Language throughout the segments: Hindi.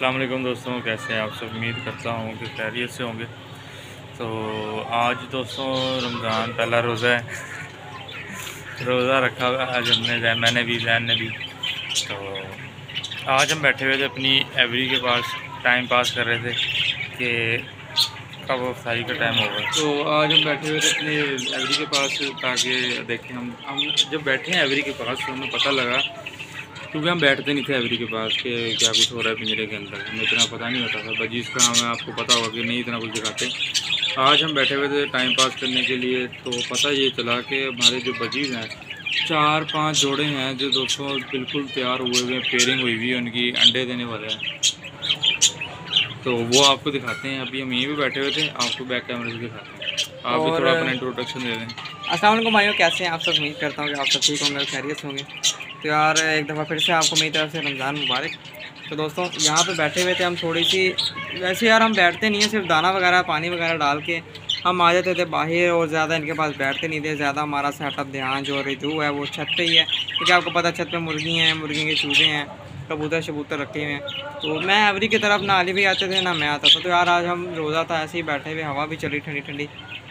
अस्सलाम वालेकुम दोस्तों, कैसे हैं आप सब। उम्मीद करता हूँ कि खैरियत से होंगे। तो आज दोस्तों रमज़ान पहला रोज़ा है। रोज़ा रखा हुआ आज हमने, मैंने भी, जैन ने भी। तो आज हम बैठे हुए थे अपनी एवरी के पास, टाइम पास कर रहे थे कि कब अफ्तारी का टाइम होगा। तो आज हम बैठे हुए थे अपने एवरी के पास ताकि देखें हम जब बैठे हैं एवरी के पास तो हमें पता लगा, क्योंकि हम बैठते नहीं थे एवरी के पास कि क्या कुछ हो रहा है पिंजरे के अंदर, हमें इतना पता नहीं होता था। बजीज़ का हमें आपको पता होगा कि नहीं इतना कुछ दिखाते। आज हम बैठे हुए थे टाइम पास करने के लिए, तो पता ये चला कि हमारे जो बजीज़ हैं 4-5 जोड़े हैं जो दोस्तों बिल्कुल तैयार हुए हुए, पेयरिंग हुई हुई है उनकी, अंडे देने वाले हैं। तो वो आपको दिखाते हैं। अभी हम यहीं पे बैठे हुए थे, आपको बैक कैमरे से दिखाते हैं। आप भी थोड़ा अपना इंट्रोडक्शन दे दें। अस्सलाम वालेकुम भाइयों, कैसे हैं आप सब। उम्मीद करता हूँ कि आप सब ठीक होंगे, खैरियत से होंगे। तो यार एक दफ़ा फिर से आपको मेरी तरफ से रमज़ान मुबारक। तो दोस्तों यहाँ पे बैठे हुए थे हम, थोड़ी सी वैसे यार हम बैठते नहीं हैं, सिर्फ दाना वगैरह पानी वगैरह डाल के हम आ जाते थे बाहर, और ज़्यादा इनके पास बैठते नहीं थे। ज़्यादा हमारा सेटअप ध्यान जो रिजू है वो छत पे ही है, क्योंकि आपको पता छत पे मुर्गी हैं, मुर्गी के चूज़े हैं, कबूतर शबूतर रखे हुए हैं। तो मैं एवरी की तरफ ना अली भी आते थे ना मैं आता था। तो यार आज हम रोज़ा था, ऐसे ही बैठे हुए, हवा भी चली ठंडी ठंडी।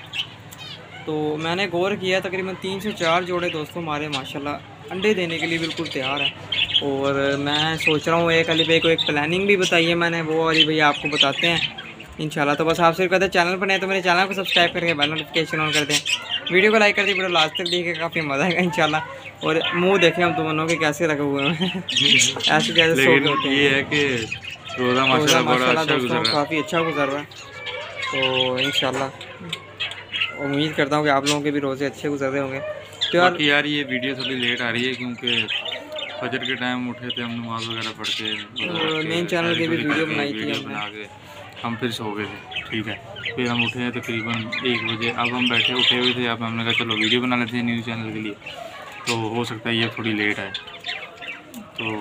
तो मैंने गौर किया तकरीबन 3 से 4 जोड़े दोस्तों हमारे माशाल्लाह अंडे देने के लिए बिल्कुल तैयार हैं। और मैं सोच रहा हूँ एक अली भाई को एक प्लानिंग भी बताई है मैंने, वो अली भाई आपको बताते हैं इंशाल्लाह। तो बस आपसे कहते हैं चैनल पर नहीं तो मेरे चैनल को सब्सक्राइब करके बेल नोटिफिकेशन ऑन कर दें, वीडियो को लाइक कर दें, वीडियो लास्ट तक देखिए, काफ़ी मज़ा आएगा इंशाल्लाह। और मुँह देखें हम दोनों के कैसे रखे हुए हैं ऐसे कैसे सो होते हैं। ये है कि रोज़ा माशाल्लाह दोस्तों काफ़ी अच्छा गुजर रहा है। तो इंशाल्लाह उम्मीद करता हूँ कि आप लोगों के भी रोज़े अच्छे गुजर रहे होंगे। तो यार ये वीडियो थोड़ी लेट आ रही है क्योंकि फजर के टाइम उठे थे हम, नमाज वगैरह पढ़ के मेन चैनल की भी वीडियो बनाई थी बना के हम फिर सो गए थे। ठीक है, फिर हम उठे तकरीबन 1 बजे। अब हम बैठे उठे हुए थे, अब हमने कहा चलो वीडियो बना लेते हैं न्यूज़ चैनल के लिए। तो हो सकता है ये थोड़ी लेट है, तो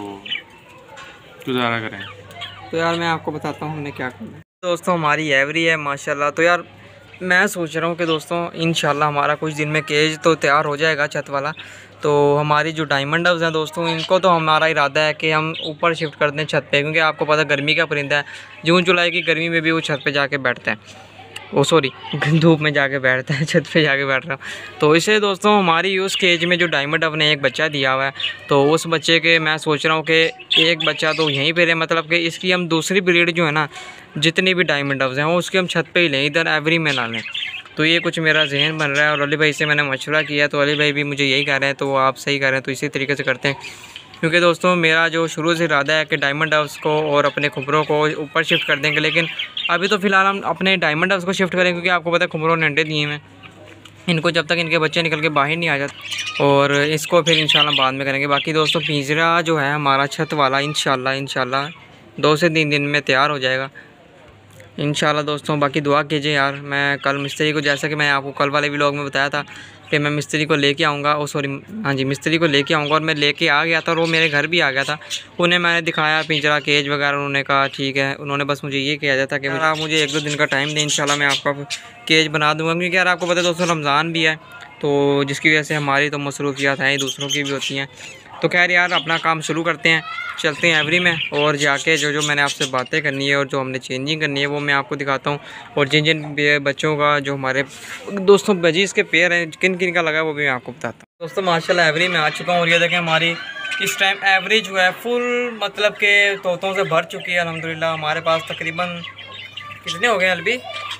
गुजारा करें। तो यार मैं आपको बताता हूँ हमने क्या करना है। दोस्तों हमारी एवरी है माशाल्लाह। तो यार मैं सोच रहा हूँ कि दोस्तों इंशाल्लाह हमारा कुछ दिन में केज तो तैयार हो जाएगा छत वाला। तो हमारी जो डायमंड डव्स हैं दोस्तों, इनको तो हमारा इरादा है कि हम ऊपर शिफ्ट कर दें छत पे, क्योंकि आपको पता गर्मी का परिंदा है। जून जुलाई की गर्मी में भी वो छत पे जाके बैठता है, वो सॉरी धूप में जाके बैठता है, छत पे जाके बैठ रहा हूँ। तो इससे दोस्तों हमारी उस केज में जो डायमंड डव ने एक बच्चा दिया हुआ है, तो उस बच्चे के मैं सोच रहा हूँ कि एक बच्चा तो यहीं पे रहे, मतलब कि इसकी हम दूसरी ब्रीड जो है ना, जितनी भी डायमंड डव्स हैं वो उसके हम छत पे ही लें, इधर एवरी में ना लें। तो ये कुछ मेरा जहन बन रहा है, और अली भाई से मैंने मशवरा किया, तो अली भाई भी मुझे यही कह रहे हैं, तो आप सही कह रहे हैं, तो इसी तरीके से करते हैं। क्योंकि दोस्तों मेरा जो शुरू से इरादा है कि डायमंड डव्स को और अपने खुबरों को ऊपर शिफ्ट कर देंगे, लेकिन अभी तो फ़िलहाल हम अपने डायमंड डव्स को शिफ्ट करें, क्योंकि आपको पता है खुबरों ने अंडे दिए हैं, इनको जब तक इनके बच्चे निकल के बाहर नहीं आ जाते, और इसको फिर इंशाल्लाह बाद में करेंगे। बाकी दोस्तों पिंजरा जो है हमारा छत वाला इंशाल्लाह 2 से 3 दिन में तैयार हो जाएगा इंशाल्लाह दोस्तों। बाकी दुआ कीजिए यार। मैं कल मिस्त्री को, जैसा कि मैं आपको कल वाले व्लॉग में बताया था कि मैं मिस्त्री को लेके आऊँगा, ओ सॉरी हाँ जी, मिस्त्री को लेके आऊँगा, और मैं लेके आ गया था, और वो मेरे घर भी आ गया था। उन्हें मैंने दिखाया पिंजरा, केज वगैरह, उन्होंने कहा ठीक है। उन्होंने बस मुझे ये कहा था कि आप मुझे 1-2 दिन का टाइम दें, इंशाल्लाह मैं आपका केज बना दूँगा। क्योंकि यार आपको पता है दोस्तों रमज़ान भी है, तो जिसकी वजह से हमारी तो मसरूफियात हैं, दूसरों की भी होती हैं। तो खैर यार अपना काम शुरू करते हैं, चलते हैं एवरी में, और जाके जो जो मैंने आपसे बातें करनी है और जो हमने चेंजिंग करनी है वो मैं आपको दिखाता हूँ। और जिन जिन बच्चों का, जो हमारे दोस्तों बजीज़ के पेयर हैं, किन किन का लगा है वो भी मैं आपको बताता हूँ। दोस्तों माशाल्लाह एवरी में आ चुका हूँ, और ये देखें हमारी इस टाइम एवरेज जो है फुल, मतलब के तोतों से भर चुकी है अल्हम्दुलिल्लाह। हमारे पास तकरीबन कितने हो गए अभी,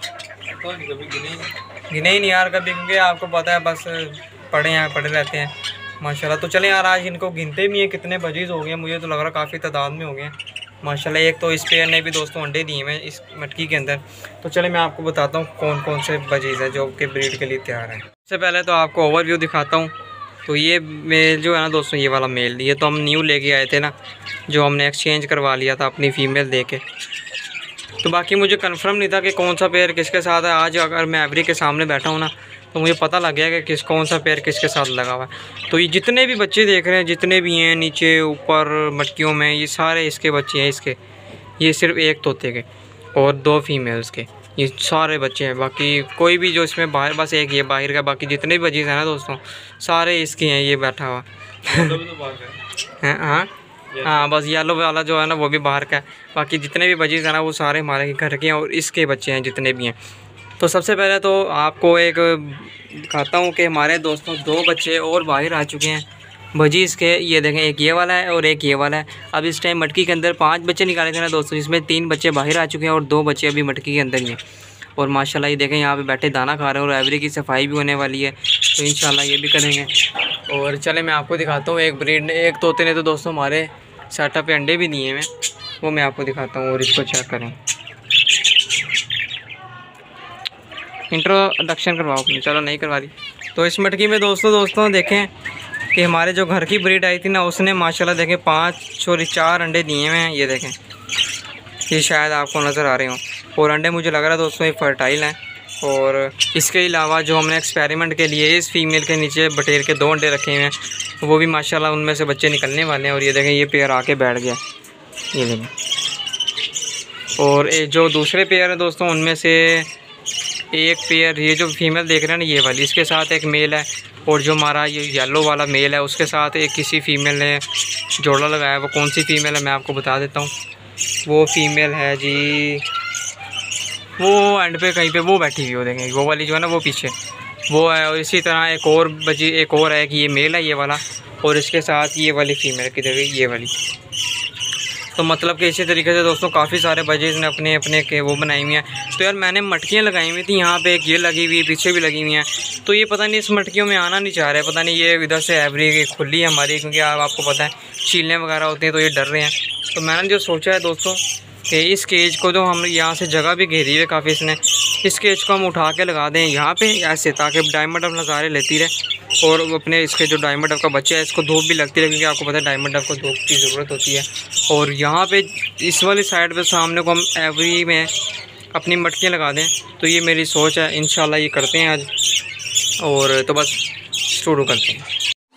गिने ही नहीं यार कभी, क्योंकि आपको पता है बस पड़े रहते हैं माशाल्लाह। तो चलें यार आज इनको गिनते भी हैं कितने बजीज़ हो गए, मुझे तो लग रहा है काफ़ी तादाद में हो गए माशाल्लाह। एक तो इस पेयर ने भी दोस्तों अंडे दिए हैं इस मटकी के अंदर। तो चले मैं आपको बताता हूँ कौन कौन से बजीज़ हैं जो कि ब्रीड के लिए तैयार हैं। सबसे पहले तो आपको ओवरव्यू दिखाता हूँ। तो ये मेल जो है ना दोस्तों, ये वाला मेल, ये तो हम न्यू लेके आए थे ना, जो हमने एक्सचेंज करवा लिया था अपनी फ़ीमेल दे के। तो बाकी मुझे कंफर्म नहीं था कि कौन सा पेयर किसके साथ है। आज अगर मैं एवरी के सामने बैठा हूँ ना, तो मुझे पता लग गया कि कौन सा पेयर किसके साथ लगा हुआ है। तो ये जितने भी बच्चे देख रहे हैं, जितने भी हैं नीचे ऊपर मटकियों में, ये सारे इसके बच्चे हैं। इसके ये सिर्फ एक तोते के और 2 फीमेल्स के, ये सारे बच्चे हैं। बाकी कोई भी जो इसमें बाहर, बस एक ये बाहर का, बाकी जितने भी बच्चे हैं ना दोस्तों सारे इसके हैं। ये बैठा हुआ है हाँ, हाँ बस येलो वाला जो है ना वो भी बाहर का है। बाकी जितने भी बजीज हैं ना वो सारे हमारे घर के हैं और इसके बच्चे हैं जितने भी हैं। तो सबसे पहले तो आपको एक दिखाता हूँ कि हमारे दोस्तों 2 बच्चे और बाहर आ चुके हैं बजीज के। ये देखें, एक ये वाला है और एक ये वाला है। अब इस टाइम मटकी के अंदर 5 बच्चे निकाले थे ना दोस्तों, जिसमें 3 बच्चे बाहर आ चुके हैं और 2 बच्चे अभी मटकी के अंदर ही हैं। और माशाल्लाह ये देखें यहाँ पे बैठे दाना खा रहे हैं और एवरी की सफाई भी होने वाली है, तो इंशाल्लाह ये भी करेंगे। और चले मैं आपको दिखाता हूँ एक ब्रीड ने, एक तोते ने तो दोस्तों हमारे सेटअप पे अंडे भी दिए हैं, वो मैं आपको दिखाता हूँ और इसको चेक करें। इंट्रोडक्शन करवाओ अपनी, चलो नहीं करवा दी। तो इस मटकी में दोस्तों देखें कि हमारे जो घर की ब्रीड आई थी ना उसने माशाल्लाह देखें 4 अंडे दिए हुए हैं। ये देखें, ये शायद आपको नज़र आ रहे हों। और अंडे मुझे लग रहा है दोस्तों ये फर्टाइल हैं। और इसके अलावा जो हमने एक्सपेरिमेंट के लिए इस फीमेल के नीचे बटेर के 2 अंडे रखे हुए हैं, वो भी माशाल्लाह उनमें से बच्चे निकलने वाले हैं। और ये देखें, ये पेयर आके बैठ गया, ये देखें। और जो दूसरे पेयर है दोस्तों उनमें से एक पेयर, ये जो फीमेल देख रहे हैं ना ये वाली, इसके साथ एक मेल है। और जो हमारा ये येलो वाला मेल है उसके साथ एक किसी फीमेल ने जोड़ा लगाया है। वो कौन सी फ़ीमेल है मैं आपको बता देता हूँ। वो फीमेल है जी, वो एंड पे कहीं पे वो बैठी हुई हो, देखें वो वाली जो है ना वो पीछे वो है। और इसी तरह एक और बजी, एक और है कि ये मेल है ये वाला, और इसके साथ ये वाली फ़ीमेल किधर गई, ये वाली। तो मतलब कि इसी तरीके से दोस्तों काफ़ी सारे बजेज ने अपने अपने के वो बनाई हुई हैं। तो यार मैंने मटकियाँ लगाई हुई थी, यहाँ पे एक ये लगी हुई है, पीछे भी लगी हुई हैं। तो ये पता नहीं इस मटकियों में आना नहीं चाह रहे, पता नहीं ये इधर से एवरी खुली है हमारी, क्योंकि आपको पता है चीलें वगैरह होती हैं तो ये डर रहे हैं। तो मैंने जो सोचा है दोस्तों कि इस केज को तो हम यहाँ से जगह भी घेरी है काफ़ी इसने, इस केज को हम उठा के लगा दें यहाँ पे ऐसे, ताकि डायमंड डब नज़ारे लेती रहे। और अपने इसके जो डायमंड डब का बच्चा है इसको धूप भी लगती है, क्योंकि आपको पता है डायमंड डब को धूप की ज़रूरत होती है। और यहाँ पे इस वाली साइड पे सामने को हम एवरी में अपनी मटकियाँ लगा दें, तो ये मेरी सोच है। इंशाल्लाह ये करते हैं आज, और तो बस शुरू करते हैं।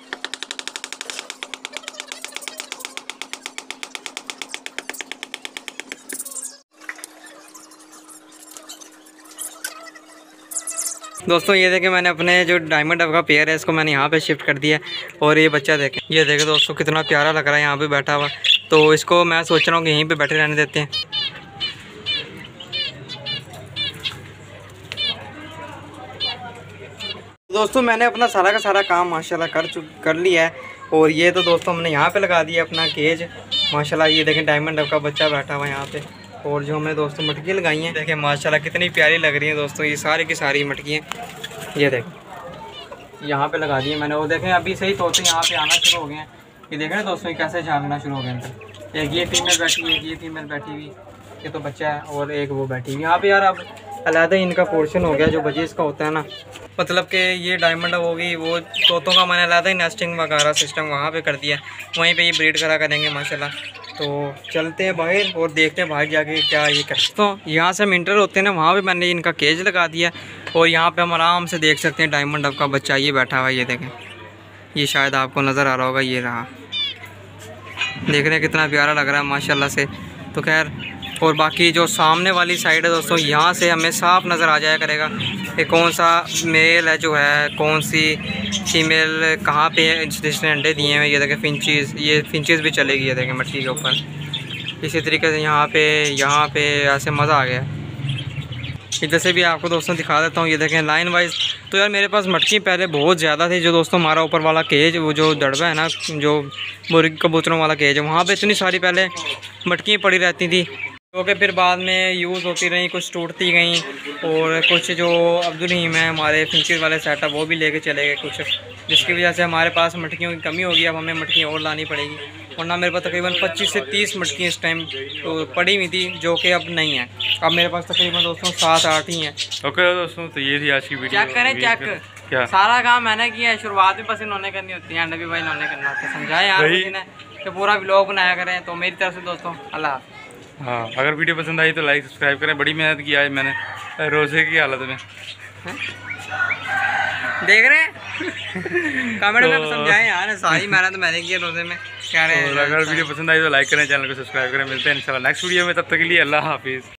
दोस्तों ये देखें, मैंने अपने जो डायमंड डब का पेयर है इसको मैंने यहाँ पे शिफ्ट कर दिया। और ये बच्चा देखें, ये देखें दोस्तों कितना प्यारा लग रहा है यहाँ पे बैठा हुआ। तो इसको मैं सोच रहा हूँ कि यहीं पे बैठे रहने देते हैं। दोस्तों मैंने अपना सारा का सारा काम माशाल्लाह कर लिया है। और ये तो दोस्तों हमने यहाँ पे लगा दिया अपना केज माशाल्लाह। ये देखें डायमंड डब का बच्चा बैठा हुआ है यहाँ पे। और जो हमने दोस्तों मटकियाँ लगाई हैं देखें माशाल्लाह कितनी प्यारी लग रही हैं दोस्तों, ये सारी की सारी मटकियाँ। ये देखें यहाँ पे लगा दिए मैंने। और देखें अभी सही तौर से यहाँ पे आना शुरू हो गए हैं। ये देखें ना दोस्तों ये कैसे झाँकना शुरू हो गए अंदर। एक ये फीमेल बैठी हुई, एक ये फीमेल बैठी हुई, ये तो बच्चा है, और एक वो बैठी हुई यहाँ पे। यार अब अलहदा इनका पोर्शन हो गया जो बजीज का होता है ना, मतलब कि ये डायमंड होगी, वो तोतों का मैंने अलहदा ही नेस्टिंग वगैरह सिस्टम वहाँ पे कर दिया, वहीं पे ये ब्रीड करा करेंगे माशाल्लाह। तो चलते हैं बाहर और देखते हैं बाहर जाके क्या ये कर। तो यहाँ से हम इंटर होते हैं ना, वहाँ पे मैंने इनका केज लगा दिया। और यहाँ पे हम आराम से देख सकते हैं डायमंड डब का बच्चा ये बैठा हुआ है। ये देखें, ये शायद आपको नज़र आ रहा होगा, ये रहा, देख रहे हैं कितना प्यारा लग रहा है माशाल्लाह से। तो खैर, और बाकी जो सामने वाली साइड है दोस्तों, यहाँ से हमें साफ नज़र आ जाया करेगा कि कौन सा मेल है जो है, कौन सी फीमेल कहाँ पे है जिसने अंडे दिए हैं। ये देखें फिंचीज़, ये फिंचीज़ भी चलेगी, ये देखें मटकी के ऊपर। इसी तरीके से यहाँ पे ऐसे मज़ा आ गया। इधर से भी आपको दोस्तों दिखा देता हूँ। ये देखें लाइन वाइज। तो यार मेरे पास मटकी पहले बहुत ज़्यादा थी। जो दोस्तों हमारा ऊपर वाला केज, वो जो दड़बा है ना, जो मुर्गी कबूतरों वाला केज है, वहाँ पे इतनी सारी पहले मटकी पड़ी रहती थी, क्योंकि फिर बाद में यूज़ होती रही, कुछ टूटती गई। और कुछ जो अब्दुल रहीम है हमारे फिंचीज़ वाले सेटअप, वो भी लेके चले गए कुछ, जिसकी वजह से हमारे पास मटकियों की कमी होगी। अब हमें मटकियाँ और लानी पड़ेगी, वरना मेरे पास तकरीबन 25 से 30 मटकी इस टाइम तो पड़ी हुई थी, जो कि अब नहीं है। अब मेरे पास तकरीबन दोस्तों 7-8 ही हैं। ओके दोस्तों, तो ये थी आज की वीडियो। चेक करें, चेक क्या सारा काम मैंने किया है। शुरुआत भी बस इन्होंने करनी होती है, नबी भाई इन्होंने करना होता है। समझाएं यार कि पूरा व्लॉग बनाया करें। तो मेरी तरफ से दोस्तों अल्लाह। हाँ, अगर वीडियो पसंद आई तो लाइक सब्सक्राइब करें। बड़ी मेहनत की आज मैंने रोज़े की हालत में, देख रहे हैं कमेंट में समझाएं यार, सारी मेहनत मैंने की है रोज़े में। क्या रहे हैं, अगर वीडियो पसंद आई तो लाइक करें, चैनल को सब्सक्राइब करें। मिलते हैं इंशाल्लाह नेक्स्ट वीडियो में, तब तक के लिए अल्लाह हाफिज़।